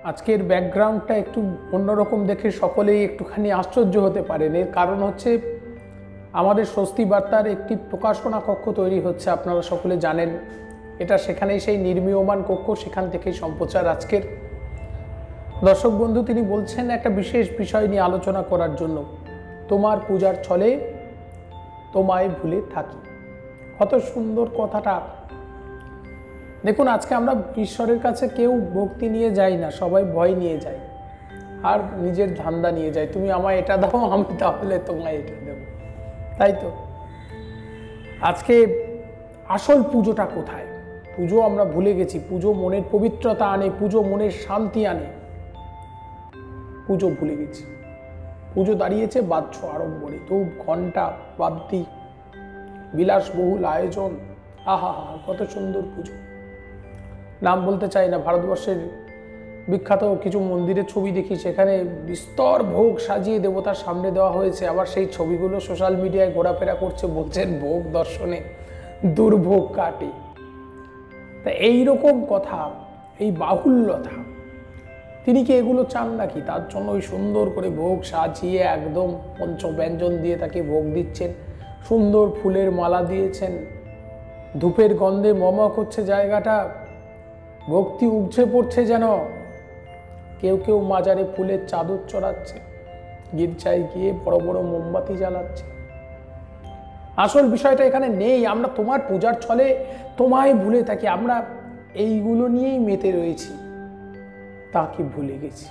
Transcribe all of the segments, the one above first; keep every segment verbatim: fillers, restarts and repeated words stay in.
আজকের ব্যাকগ্রাউন্ডটা একটু অন্যরকম দেখে সকলেই একটুখানি আশ্চর্য হতে পারেন। এর কারণ হচ্ছে আমাদের স্বস্তি বার্তার একটি প্রকাশনা কক্ষ তৈরি হচ্ছে, আপনারা সকলে জানেন। এটা সেখানেই সেই নির্মীয়মান কক্ষ, সেখান থেকেই সম্প্রচার আজকের। দর্শক বন্ধু তিনি বলছেন একটা বিশেষ বিষয় নিয়ে আলোচনা করার জন্য, তোমার পূজার ছলে তোমায় ভুলে থাকি। কত সুন্দর কথাটা। দেখুন, আজকে আমরা ঈশ্বরের কাছে কেউ ভক্তি নিয়ে যাই না, সবাই ভয় নিয়ে যায় আর নিজের ধান্দা নিয়ে যায়। তুমি আমায় এটা দাও, আমি তাহলে তোমায় এটা দেব, তাই তো। আজকে আসল পুজোটা কোথায়? পুজো আমরা ভুলে গেছি। পুজো মনের পবিত্রতা আনে, পুজো মনের শান্তি আনে। পুজো ভুলে গেছি। পুজো দাঁড়িয়েছে বাদ্য আড়ম্বরে, ধূপ ঘণ্টা বাদ্যি বিলাসবহুল আয়োজন। আহা হা, কত সুন্দর পুজো। নাম বলতে চাই না, ভারতবর্ষের বিখ্যাত কিছু মন্দিরের ছবি দেখি, সেখানে বিস্তর ভোগ সাজিয়ে দেবতার সামনে দেওয়া হয়েছে। আবার সেই ছবিগুলো সোশ্যাল মিডিয়ায় ঘোরাফেরা করছে, বলছেন ভোগ দর্শনে দুর্ভোগ কাটে। তা এইরকম কথা, এই বাহুল্যতা, তিনি কি এগুলো চান নাকি? তার জন্য ওই সুন্দর করে ভোগ সাজিয়ে একদম পঞ্চব্যঞ্জন দিয়ে তাকে ভোগ দিচ্ছেন, সুন্দর ফুলের মালা দিয়েছেন, ধূপের গন্ধে মমক হচ্ছে জায়গাটা, ভক্তি উপচে পড়ছে যেন। কেউ কেউ মাজারে ফুলের চাদর চড়াচ্ছে, গির্জায় গিয়ে বড় বড় মোমবাতি জ্বালাচ্ছে। আসল বিষয়টা এখানে নেই। আমরা তোমার পূজার ছলে তোমায় ভুলে থাকি, আমরা এইগুলো নিয়েই মেতে রয়েছি। তাকে ভুলে গেছি,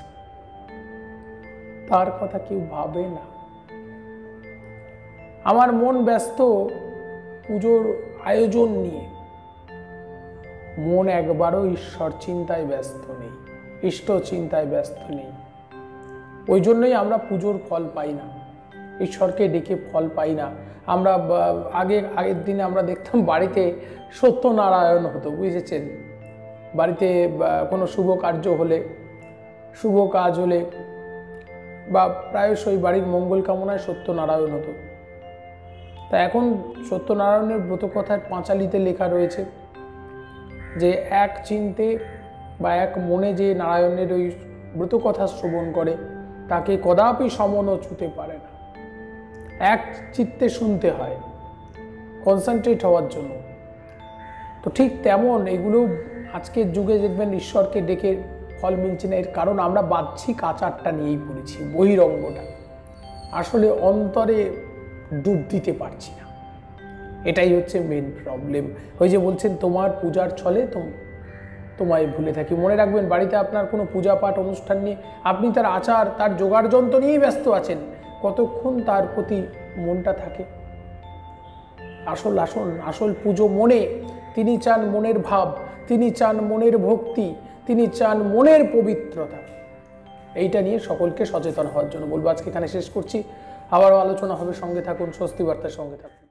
তার কথা কেউ ভাবে না। আমার মন ব্যস্ত পুজোর আয়োজন নিয়ে, মন একবারও ঈশ্বর চিন্তায় ব্যস্ত নেই, ইষ্ট চিন্তায় ব্যস্ত নেই। ওই জন্যই আমরা পুজোর ফল পাই না, ঈশ্বরকে ডেকে ফল পাই না। আমরা আগে আগের দিনে আমরা দেখতাম বাড়িতে সত্যনারায়ণ হতো, বুঝেছেন। বাড়িতে কোনো শুভ কার্য হলে, শুভ কাজ হলে বা প্রায়শই বাড়ির মঙ্গল কামনায় সত্যনারায়ণ হতো। তা এখন সত্যনারায়ণের ব্রতকথার পাঁচালিতে লেখা রয়েছে যে এক চিন্তে বা এক মনে যে নারায়ণের ওই ব্রতকথা শ্রবণ করে, তাকে কদাপি সমনও ছুতে পারে না। এক চিত্তে শুনতে হয়, কনসেন্ট্রেট হওয়ার জন্য। তো ঠিক তেমন এগুলো আজকের যুগে দেখবেন ঈশ্বরকে ডেকে ফল মিলছে না। এর কারণ আমরা বাহ্যিক আচারটা নিয়েই পড়েছি, বহিরঙ্গটা। আসলে অন্তরে ডুব দিতে পারছি না, এটাই হচ্ছে মেন প্রবলেম। ওই যে বলছেন তোমার পূজার ছলে তোমায় ভুলে থাকি। মনে রাখবেন, বাড়িতে আপনার কোনো পূজা পাঠ অনুষ্ঠান নিয়ে আপনি তার আচার, তার জোগাড় যন্ত্র নিয়েই ব্যস্ত আছেন, কতক্ষণ তার প্রতি মনটা থাকে? আসল আসল আসল পুজো মনে। তিনি চান মনের ভাব, তিনি চান মনের ভক্তি, তিনি চান মনের পবিত্রতা। এইটা নিয়ে সকলকে সচেতন হওয়ার জন্য বলবো। আজকে এখানে শেষ করছি, আবারও আলোচনা হবে। সঙ্গে থাকুন, স্বস্তি বার্তার সঙ্গে থাকুন।